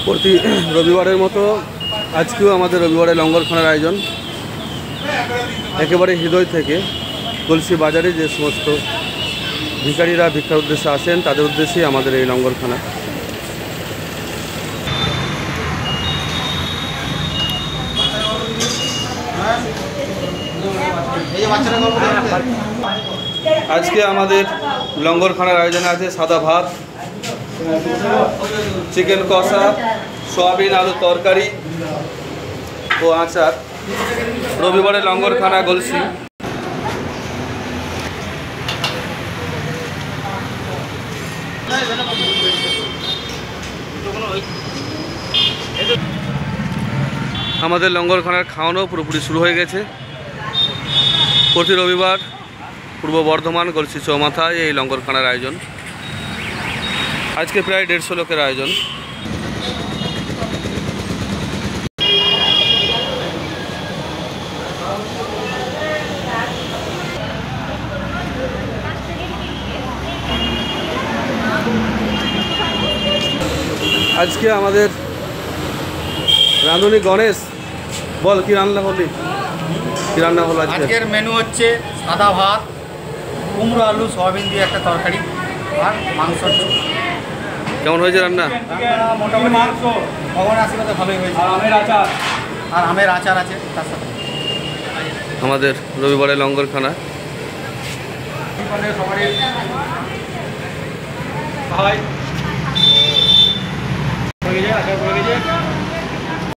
প্রতি রবিবারের মতো আজকেও আমাদের রবিবারে লঙ্গরখানার আয়োজন। একেবারে হৃদয় থেকে কলসি বাজারে যে সমস্ত ভিখারিরা ভিক্ষার উদ্দেশ্যে আসেন তাদের উদ্দেশ্যেই আমাদের এই লঙ্গরখানা। আজকে আমাদের লঙ্গরখানার আয়োজনে আছে সাদা ভাত, চিকেন কষা, সয়াবিন আলু তরকারি ও আচার। রবিবারে লঙ্গরখানা গলসি। আমাদের লঙ্গরখানার খাওয়ানো পুরোপুরি শুরু হয়ে গেছে। প্রতি রবিবার পূর্ব বর্ধমান গলসি চৌমাথায় এই লঙ্গরখানার আয়োজন। আজকে প্রায় 150 লোকের আয়োজন। আজকে আমাদের রাঁধুনি গণেশ, বল কি রান্না হলি, কি রান্না হলো আজকের মেনু হচ্ছে সাদা ভাত, কুমড়ো আলু সয়াবিন দিয়ে একটা তরকারি আর মাংস। কেমন হয়েছে রান্না? মোটামুটি ভগবান আশীর্বাদে ভালোই হয়েছে। আর আমের আচার আছে তার সাথে। আমাদের রবিবারে লঙ্গরখানা সবাই